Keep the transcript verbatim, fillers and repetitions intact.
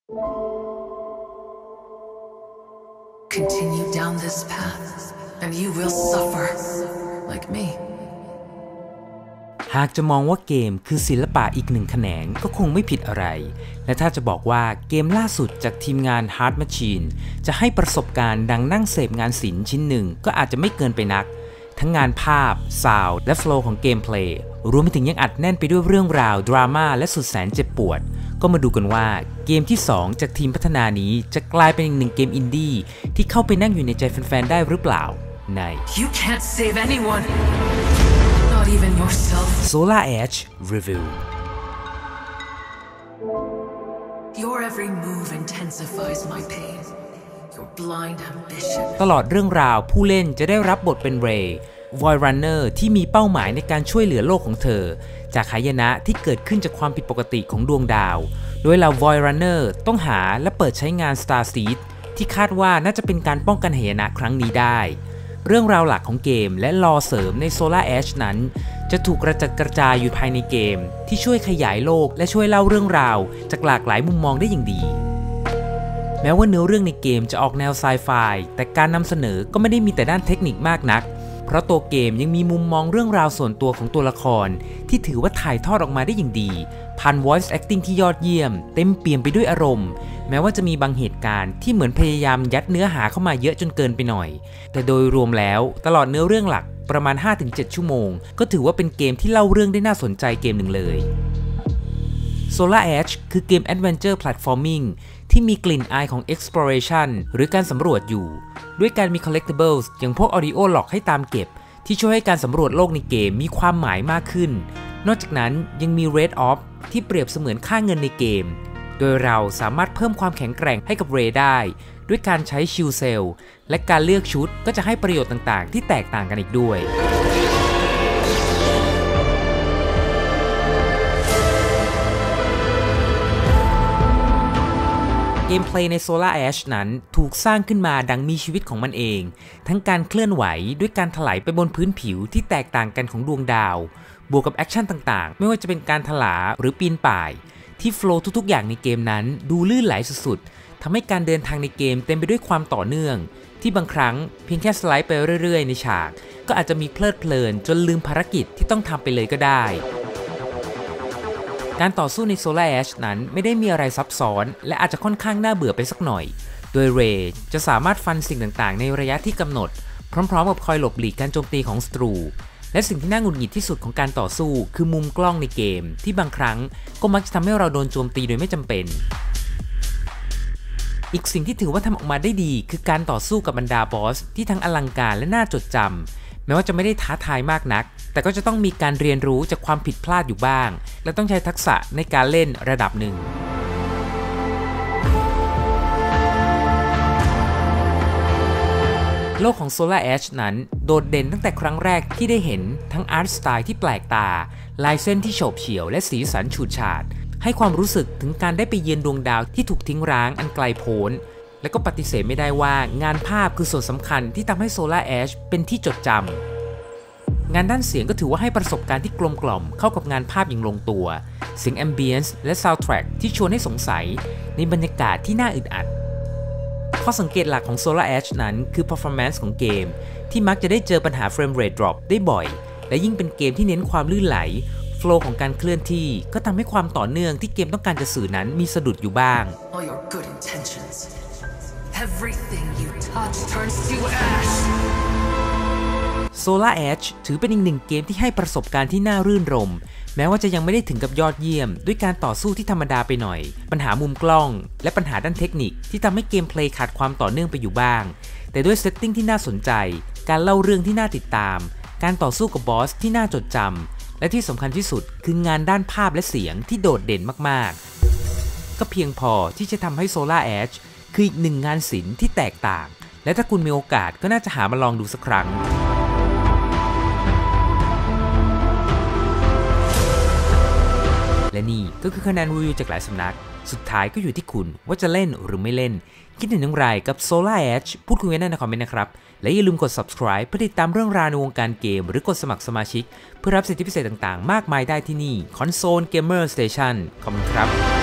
Continue down this path, and you will suffer, like me. หากจะมองว่าเกมคือศิลปะอีกหนึ่งแขนงก็คงไม่ผิดอะไรและถ้าจะบอกว่าเกมล่าสุดจากทีมงาน Hard Machine จะให้ประสบการณ์ดังนั่งเสพงานศิลป์ชิ้นหนึ่งก็อาจจะไม่เกินไปนักทั้งงานภาพซาวด์และโฟลว์ของเกมเพลย์รวมไปถึงยังอัดแน่นไปด้วยเรื่องราวดราม่าและสุดแสนเจ็บปวดก็มาดูกันว่าเกมที่สองจากทีมพัฒนานี้จะกลายเป็นอีกหนึ่งเกมอินดี้ที่เข้าไปนั่งอยู่ในใจแฟนๆได้หรือเปล่าใน You can't save anyone, not even yourself. Solar Edge Review Your every move intensifies my pain. Your blind ambition. ตลอดเรื่องราวผู้เล่นจะได้รับบทเป็นเรย์ Void Runner ที่มีเป้าหมายในการช่วยเหลือโลกของเธอจากหายนะที่เกิดขึ้นจากความผิดปกติของดวงดาวโดยเหล่า Void Runner ต้องหาและเปิดใช้งาน Star Seed ที่คาดว่าน่าจะเป็นการป้องกันหายนะครั้งนี้ได้เรื่องราวหลักของเกมและลอเสริมใน Solar Edge นั้นจะถูกกระจัดกระจายอยู่ภายในเกมที่ช่วยขยายโลกและช่วยเล่าเรื่องราวจากหลากหลายมุมมองได้อย่างดีแม้ว่าเนื้อเรื่องในเกมจะออกแนวไซไฟแต่การนำเสนอก็ไม่ได้มีแต่ด้านเทคนิคมากนักเพราะตัวเกมยังมีมุมมองเรื่องราวส่วนตัวของตัวละครที่ถือว่าถ่ายทอดออกมาได้อย่างดีผ่าน voice acting ที่ยอดเยี่ยมเต็มเปี่ยมไปด้วยอารมณ์แม้ว่าจะมีบางเหตุการณ์ที่เหมือนพยายามยัดเนื้อหาเข้ามาเยอะจนเกินไปหน่อยแต่โดยรวมแล้วตลอดเนื้อเรื่องหลักประมาณ ห้าถึงเจ็ด ชั่วโมงก็ถือว่าเป็นเกมที่เล่าเรื่องได้น่าสนใจเกมหนึ่งเลย Solar Edge คือเกม Adventure Platforming ที่มีกลิ่นอายของ Exploration หรือการสำรวจอยู่ด้วยการมี Collectibles อย่างพวก Audio Log ให้ตามเก็บที่ช่วยให้การสำรวจโลกในเกมมีความหมายมากขึ้นนอกจากนั้นยังมี Rate Off ที่เปรียบเสมือนค่าเงินในเกมโดยเราสามารถเพิ่มความแข็งแกร่งให้กับเรย์ได้ด้วยการใช้ชิลเซลและการเลือกชุดก็จะให้ประโยชน์ต่างๆที่แตกต่างกันอีกด้วยเกมเพลย์ใน Solar Edge นั้นถูกสร้างขึ้นมาดังมีชีวิตของมันเองทั้งการเคลื่อนไหวด้วยการถลายไปบนพื้นผิวที่แตกต่างกันของดวงดาวบวกกับแอคชั่นต่างๆไม่ว่าจะเป็นการถลาหรือปีนป่ายที่โฟลว์ทุกๆอย่างในเกมนั้นดูลื่นไหลสุดๆทำให้การเดินทางในเกมเต็มไปด้วยความต่อเนื่องที่บางครั้งเพียงแค่สไลด์ไปเรื่อยๆในฉากก็อาจจะมีเพลิดเพลินจนลืมภารกิจที่ต้องทำไปเลยก็ได้การต่อสู้ใน Solar Edge นั้นไม่ได้มีอะไรซับซ้อนและอาจจะค่อนข้างน่าเบื่อไปสักหน่อยโดยเรย์จะสามารถฟันสิ่งต่างๆในระยะที่กำหนดพร้อมๆกับคอยหลบหลีกการโจมตีของศัตรูและสิ่งที่น่าหงุดหงิดที่สุดของการต่อสู้คือมุมกล้องในเกมที่บางครั้งก็มักจะทำให้เราโดนโจมตีโดยไม่จำเป็นอีกสิ่งที่ถือว่าทำออกมาได้ดีคือการต่อสู้กับบรรดาบอสที่ทั้งอลังการและน่าจดจำแม้ว่าจะไม่ได้ท้าทายมากนักแต่ก็จะต้องมีการเรียนรู้จากความผิดพลาดอยู่บ้างและต้องใช้ทักษะในการเล่นระดับหนึ่งโลกของ Solar Edge นั้นโดดเด่นตั้งแต่ครั้งแรกที่ได้เห็นทั้งอาร์ตสไตล์ที่แปลกตาลายเส้นที่โฉบเฉี่ยวและสีสันฉูดฉาดให้ความรู้สึกถึงการได้ไปเยือนดวงดาวที่ถูกทิ้งร้างอันไกลโพ้นและก็ปฏิเสธไม่ได้ว่างานภาพคือส่วนสำคัญที่ทำให้ Solar Edge เป็นที่จดจำงานด้านเสียงก็ถือว่าให้ประสบการณ์ที่กลมกล่อมเข้ากับงานภาพอย่างลงตัวเสียงแอมเบียนซ์และซาวด์แทร็กที่ชวนให้สงสัยในบรรยากาศที่น่าอึดอัดข้อสังเกตหลักของ Solar Edge นั้นคือ performance ของเกมที่มักจะได้เจอปัญหา frame rate drop ได้บ่อยและยิ่งเป็นเกมที่เน้นความลื่นไหลโฟลว์ของการเคลื่อนที่ก็ทำให้ความต่อเนื่องที่เกมต้องการจะสื่อนั้นมีสะดุดอยู่บ้าง All your good intentions, everything you touch turns to ash. Solar Edge ถือเป็นอีกหนึ่งเกมที่ให้ประสบการณ์ที่น่ารื่นรมแม้ว่าจะยังไม่ได้ถึงกับยอดเยี่ยมด้วยการต่อสู้ที่ธรรมดาไปหน่อยปัญหามุมกล้องและปัญหาด้านเทคนิคที่ทำให้เกมเพลย์ขาดความต่อเนื่องไปอยู่บ้างแต่ด้วยเซตติ้งที่น่าสนใจการเล่าเรื่องที่น่าติดตามการต่อสู้กับบอสที่น่าจดจำและที่สำคัญที่สุดคืองานด้านภาพและเสียงที่โดดเด่นมากๆก็เพียงพอที่จะทำให้ Solar Edge คืออีกหนึ่งงานศิลป์ที่แตกต่างและถ้าคุณมีโอกาสก็น่าจะหามาลองดูสักครั้งและนี่ก็คือคะแนนรีวิวจากหลายสำนักสุดท้ายก็อยู่ที่คุณว่าจะเล่นหรือไม่เล่นคิดเห็นอย่างไรกับ Solar Edge พูดคุยกันได้ในคอมเมนต์นะครับและอย่าลืมกด subscribe เพื่อติดตามเรื่องราวในวงการเกมหรือกดสมัครสมาชิกเพื่อรับสิทธิพิเศษต่างๆมากมายได้ที่นี่ Console Gamer Station ขอบคุณครับ